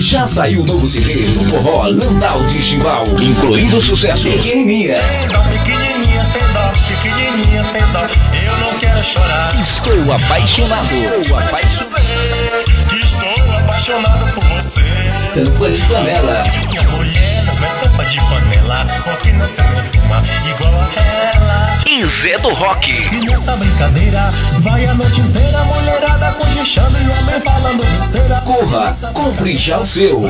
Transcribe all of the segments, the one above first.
Já saiu o novo CD do forró Landau de Chimbal, incluindo sucessos. Pequenininha. Pequenininha, pequenininha, eu não quero chorar. Estou apaixonado. Estou apaixonado por você. Tampa de panela. Minha mulher não é tampa de panela, porque não tem uma igual a ela. E Zé do Rock. E nessa brincadeira vai a noite inteira, mulherada cochichando e homem falando besteira. Corra, compre já o seu.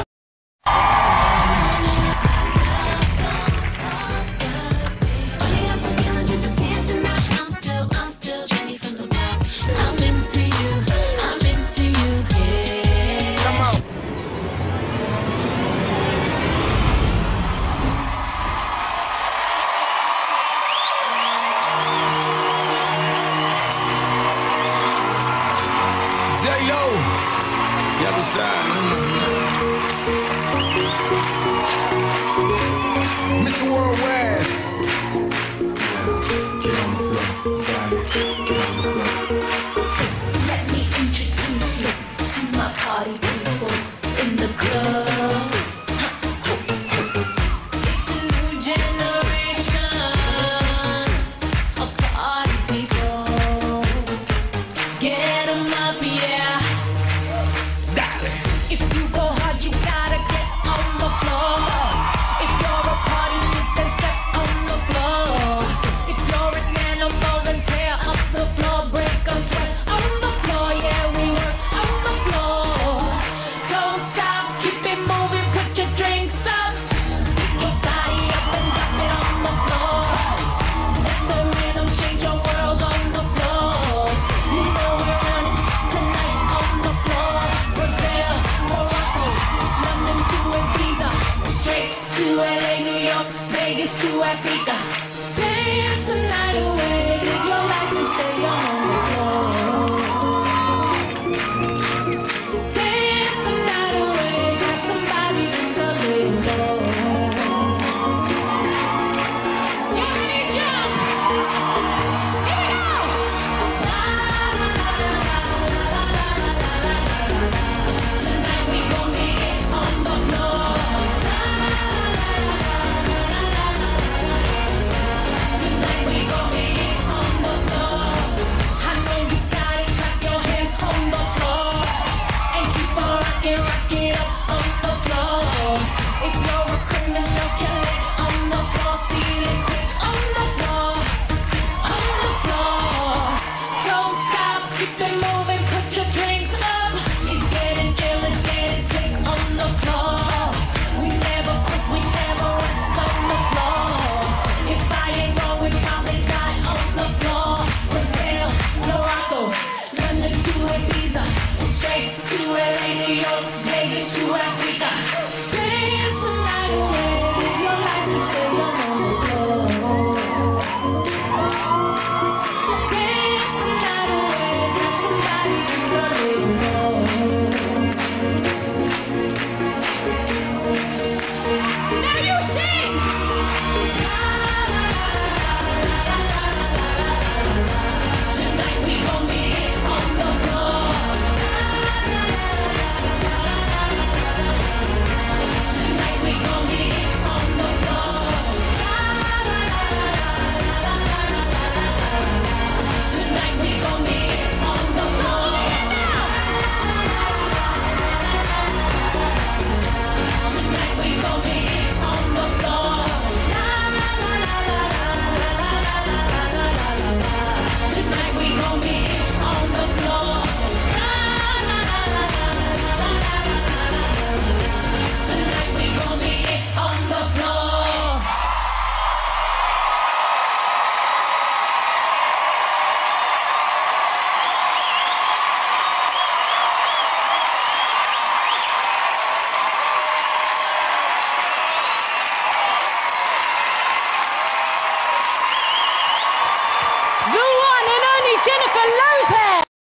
Straight to LA, New York.